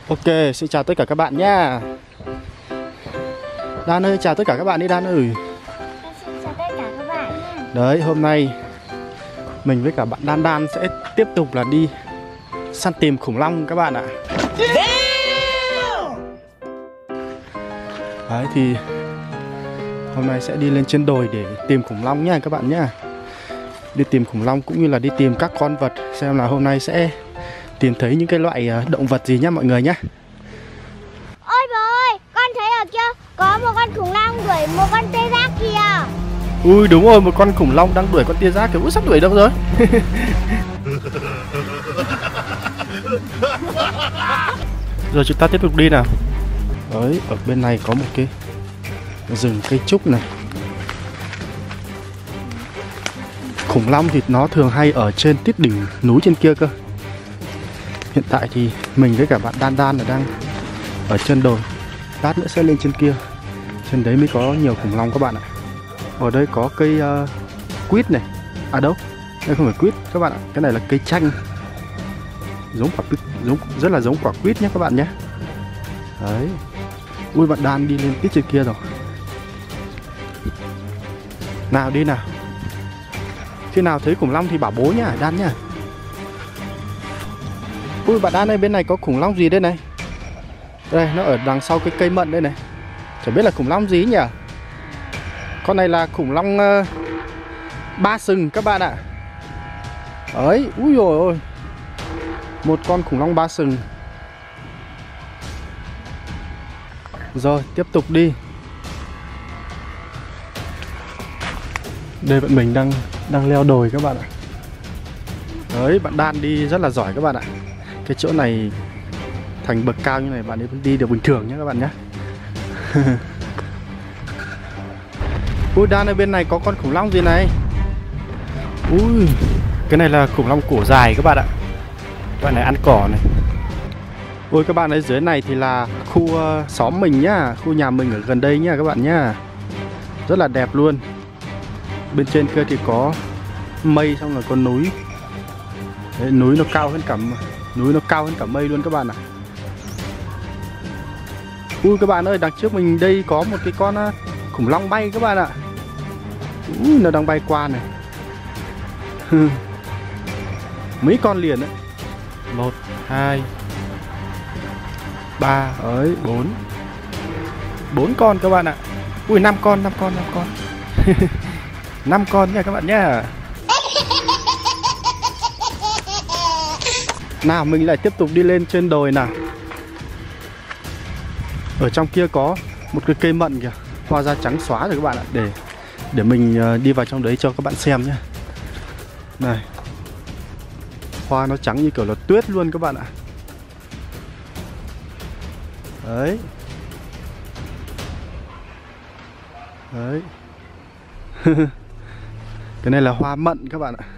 Ok, xin chào tất cả các bạn nhá. Đan ơi, chào tất cả các bạn đi Đan ơi. Xin chào tất cả các bạn nhé. Đấy, hôm nay mình với cả bạn Đan Đan sẽ tiếp tục là đi săn tìm khủng long các bạn ạ. Đấy thì hôm nay sẽ đi lên trên đồi để tìm khủng long nha các bạn nhá. Đi tìm khủng long cũng như là đi tìm các con vật, xem là hôm nay sẽ tìm thấy những cái loại động vật gì nhá mọi người nhá. Ôi bố ơi, con thấy ở kia có một con khủng long đuổi một con tê giác kìa. Ui đúng rồi, một con khủng long đang đuổi con tia giác kìa. Ui sắp đuổi đâu rồi. Rồi chúng ta tiếp tục đi nào. Đấy, ở bên này có một cái rừng cây trúc này. Khủng long thì nó thường hay ở trên tít đỉnh núi trên kia cơ. Hiện tại thì mình với cả bạn Đan Đan là đang ở trên đồi. Lát nữa sẽ lên trên kia. Trên đấy mới có nhiều khủng long các bạn ạ. Ở đây có cây quýt này. À đâu, đây không phải quýt các bạn ạ. Cái này là cây chanh. Giống quả quýt, rất là giống quả quýt nhé các bạn nhé. Đấy. Ui bạn Đan đi lên tít trên kia rồi. Nào đi nào. Khi nào thấy khủng long thì bảo bố nhá, Đan nhá. Ui bạn Đan ơi, bên này có khủng long gì đây này? Đây, nó ở đằng sau cái cây mận đây này. Chẳng biết là khủng long gì nhỉ? Con này là khủng long ba sừng các bạn ạ. Đấy, úi dồi ôi. Một con khủng long ba sừng. Rồi, tiếp tục đi. Đây bọn mình đang leo đồi các bạn ạ. Đấy, bạn Đan đi rất là giỏi các bạn ạ. Cái chỗ này thành bậc cao như này bạn ấy vẫn đi được bình thường nhé các bạn nhé. Ui Đan ở bên này có con khủng long gì này. Ui, cái này là khủng long cổ dài các bạn ạ. Các bạn này ăn cỏ này. Ôi các bạn ở dưới này thì là khu xóm mình nhá, khu nhà mình ở gần đây nhá các bạn nhá. Rất là đẹp luôn. Bên trên kia thì có mây, xong rồi có núi. Đấy, núi nó cao hơn cả mây luôn các bạn ạ. Ui các bạn ơi, đằng trước mình đây có một cái con khủng long bay các bạn ạ. Ui, nó đang bay qua này. Mấy con liền đấy. 1, 2, 3, ấy, 4. 4 con các bạn ạ. Ui 5 con 5 con nha các bạn nhá. Nào mình lại tiếp tục đi lên trên đồi nào. Ở trong kia có một cái cây mận kìa, hoa ra trắng xóa rồi các bạn ạ. Để mình đi vào trong đấy cho các bạn xem nhé. Này, hoa nó trắng như kiểu là tuyết luôn các bạn ạ. Đấy. Đấy. Cái này là hoa mận các bạn ạ.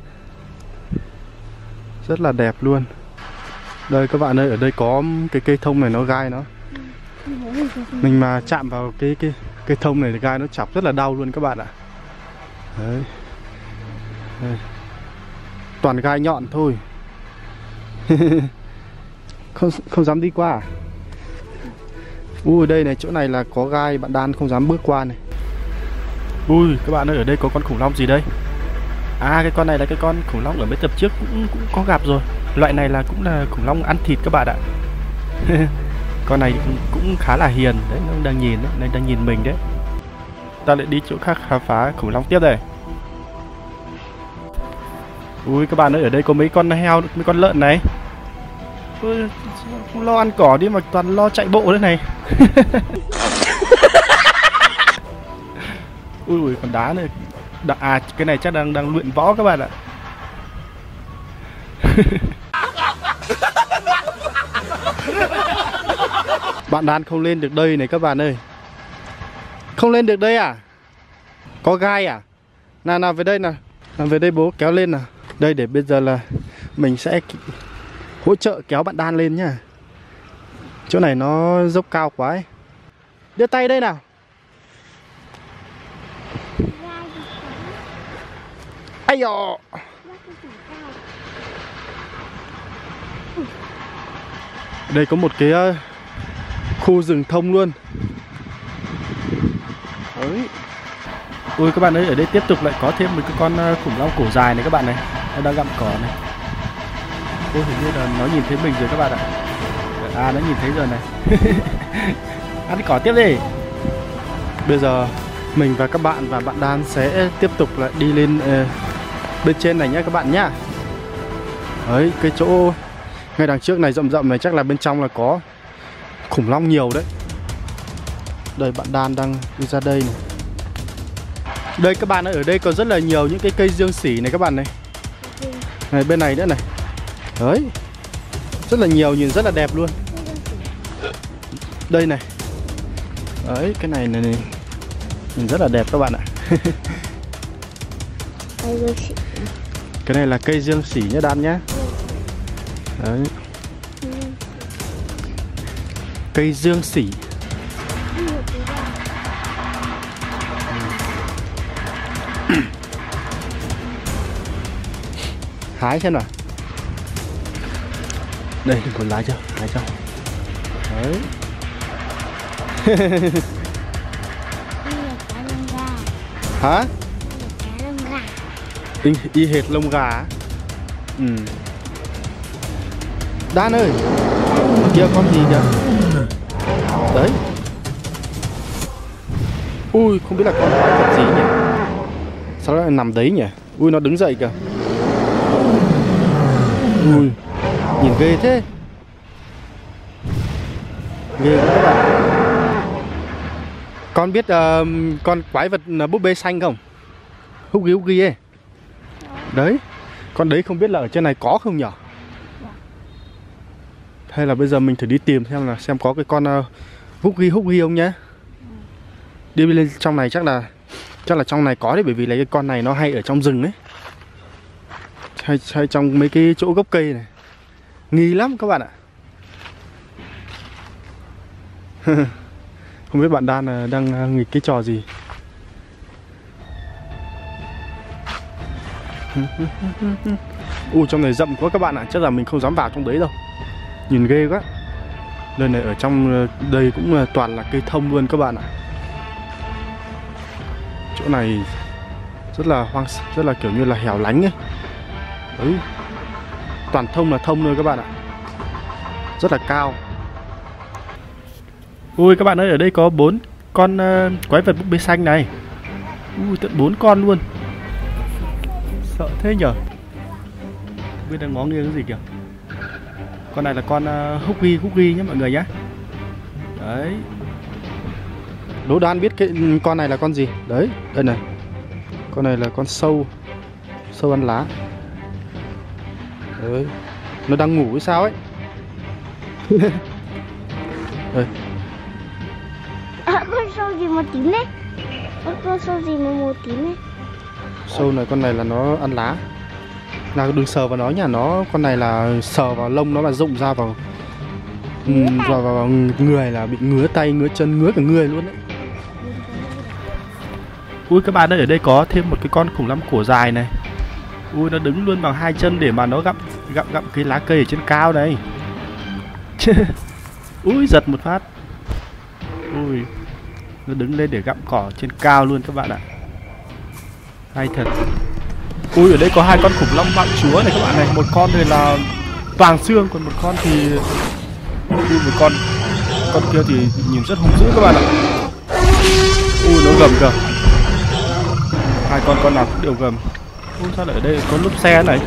Rất là đẹp luôn. Đây các bạn ơi, ở đây có cái cây thông này nó gai nó. Mình mà chạm vào cái thông này thì gai nó chọc rất là đau luôn các bạn ạ. Đấy. Đây. Toàn gai nhọn thôi. Không dám đi qua à? Ui đây này, chỗ này là có gai, bạn Đan không dám bước qua này. Ui các bạn ơi, ở đây có con khủng long gì đây? À cái con này là cái con khủng long ở mấy tập trước cũng có gặp rồi. Loại này là cũng là khủng long ăn thịt các bạn ạ. Con này cũng khá là hiền đấy, nó đang nhìn đấy, nó đang nhìn mình đấy. Ta lại đi chỗ khác khám phá khủng long tiếp đây. Ui các bạn ơi, ở đây có mấy con heo, mấy con lợn này. Ui, không lo ăn cỏ đi mà toàn lo chạy bộ đấy này. Ui con đá này. À cái này chắc đang luyện võ các bạn ạ. Bạn Đan không lên được đây này các bạn ơi. Không lên được đây à? Có gai à? Nào về đây nào. Nào về đây bố kéo lên nào. Đây để bây giờ là mình sẽ hỗ trợ kéo bạn Đan lên nhá. Chỗ này nó dốc cao quá ấy. Đưa tay đây nào. Ai dò. Đây có một cái khu rừng thông luôn. Đấy. Ui các bạn ơi, ở đây tiếp tục lại có thêm một cái con khủng long cổ dài này các bạn này. Nó đang gặm cỏ này. Ôi hình như là nó nhìn thấy mình rồi các bạn ạ. À nó nhìn thấy rồi này. Ăn cỏ tiếp đi. Bây giờ mình và các bạn và bạn Dan sẽ tiếp tục lại đi lên bên trên này nhé các bạn nhá. Đấy, cái chỗ ngay đằng trước này rậm rậm này chắc là bên trong là có khủng long nhiều đấy. Đây bạn Dan đang đi ra đây này. Đây các bạn ơi, ở đây có rất là nhiều những cái cây dương sỉ này các bạn này. Này bên này nữa này. Đấy. Rất là nhiều, nhìn rất là đẹp luôn. Đây này. Đấy, cái này này, nhìn rất là đẹp các bạn ạ. Cái này là cây dương sỉ nhé Dan nhé. Đấy. Cây dương sỉ. Hái xem nào. Đây đừng còn lái cho, hái cho. Đấy. Hả? Y hệt lông gà. Ừ. Dan ơi, kia con gì kìa. Đấy. Ui, không biết là con quái vật gì nhỉ. Sao nó lại nằm đấy nhỉ. Ui, nó đứng dậy kìa. Ui, nhìn ghê thế. Ghê quá các bạn. Con biết con quái vật búp bê xanh không? Huggy ấy. Đấy. Con đấy không biết là ở trên này có không nhỉ? Hay là bây giờ mình thử đi tìm xem có cái con Huggy không nhá. Đi lên trong này chắc là trong này có đấy, bởi vì là cái con này nó hay ở trong rừng ấy. Hay trong mấy cái chỗ gốc cây này. Nghi lắm các bạn ạ. Không biết bạn Dan đang nghịch cái trò gì. Trong này rậm quá các bạn ạ. Chắc là mình không dám vào trong đấy đâu. Nhìn ghê quá. Đây này, ở trong đây cũng toàn là cây thông luôn các bạn ạ. Chỗ này rất là rất là kiểu như là hẻo lánh ấy. Đấy. Toàn thông là thông thôi các bạn ạ. Rất là cao. Ui các bạn ơi, ở đây có 4 con quái vật búp bê xanh này. Ui, tận 4 con luôn. Sợ thế nhở. Bên đang ngó nghiêng cái gì kìa. Con này là con Huggy nhé mọi người nhé. Đấy. Đố Dan biết cái con này là con gì. Đấy, đây này. Con này là con sâu ăn lá. Đấy. Nó đang ngủ hay sao ấy. Đây. Con sâu gì màu tím đấy. Con sâu gì màu tím đấy. Sâu này, con này là nó ăn lá. Nào đừng sờ vào nó nhá. Con này là sờ vào lông nó là rụng ra vào vào người là bị ngứa tay, ngứa chân, ngứa cả người luôn đấy. Ui các bạn ơi, ở đây có thêm một cái con khủng long cổ dài này. Ui, nó đứng luôn bằng 2 chân để mà nó gặm cái lá cây ở trên cao này. Ui, giật một phát. Ui, nó đứng lên để gặm cỏ trên cao luôn các bạn ạ. Hay thật. Ui, ở đây có 2 con khủng long bạo chúa này các bạn này. Một con thì là toàn xương, còn một con thì một con kia thì nhìn rất hung dữ các bạn ạ. Ui, nó gầm kìa. 2 con nào cũng đều gầm. Ui, sao lại ở đây có lốp xe này.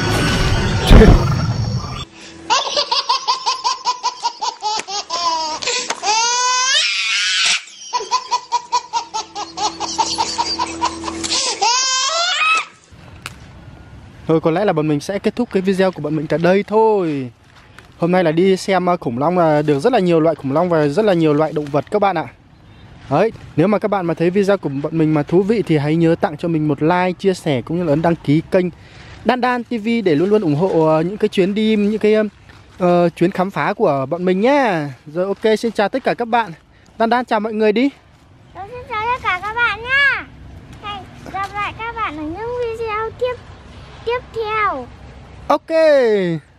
Thôi có lẽ là bọn mình sẽ kết thúc cái video của bọn mình tại đây thôi. Hôm nay là đi xem khủng long, là được rất là nhiều loại khủng long và rất là nhiều loại động vật các bạn ạ. Đấy, nếu mà các bạn mà thấy video của bọn mình mà thú vị thì hãy nhớ tặng cho mình một like, chia sẻ cũng như là ấn đăng ký kênh Dan TV để luôn luôn ủng hộ những cái chuyến đi, những cái chuyến khám phá của bọn mình nhé. Rồi ok, xin chào tất cả các bạn. Dan chào mọi người đi. Xin chào tất cả các bạn nhá. Hẹn gặp lại các bạn ở những video tiếp theo. Ok.